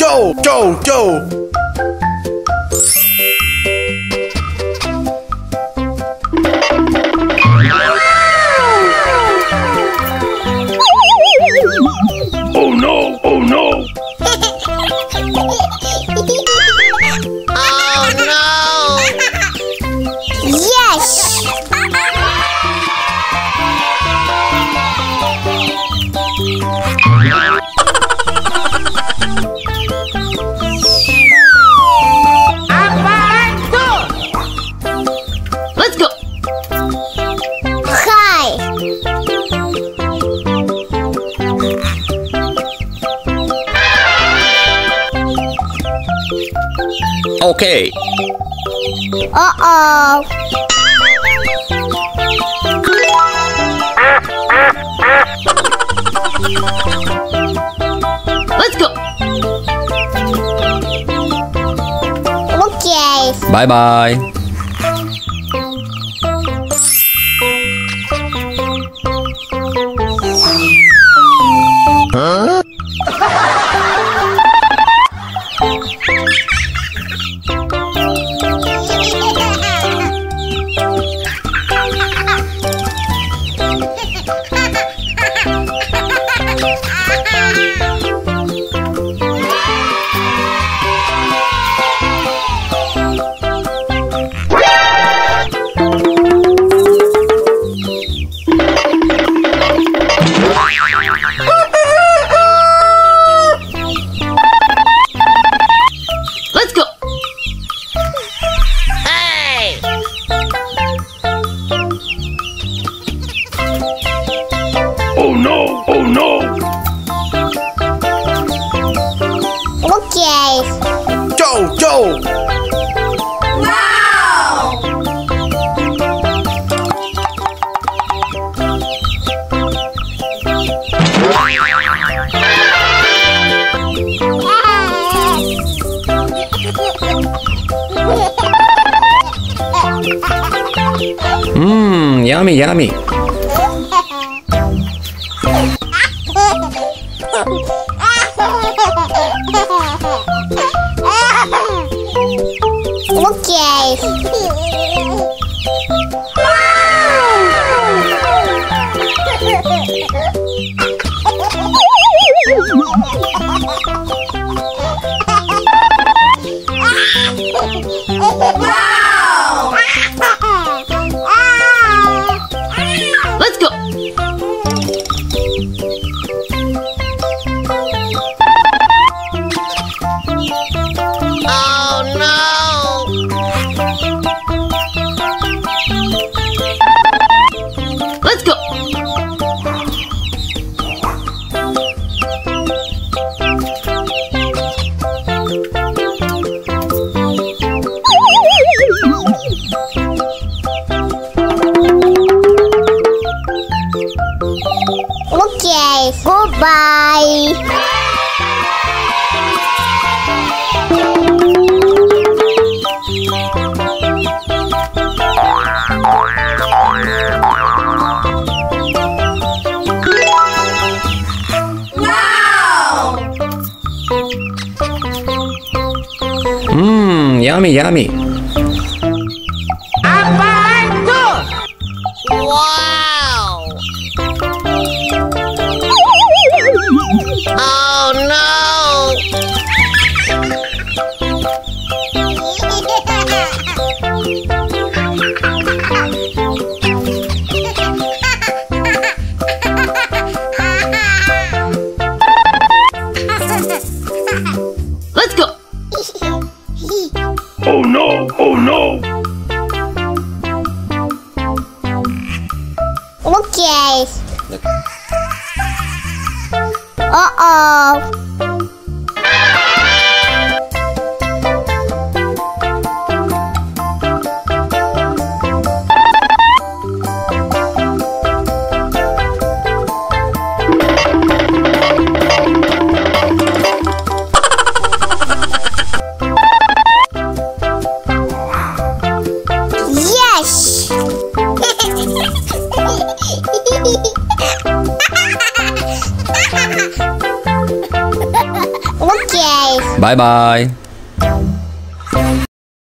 Go, go, go! Oh no! Oh no! Oh no! Yes! Let's go. Hi! Okay. Uh-oh! Let's go. Okay. Bye-bye. Huh? Let's go. Hey! Oh no! Oh no! Okay. Go, go! Mmm, yummy, yummy. Okay. Let's go. Oh no! Let's go. Okay. Goodbye. Mmm, yummy, yummy. Wow! Oh no! Let's go. Oh no! Oh no! Okay. Uh-oh. Yes! Okay. Bye bye.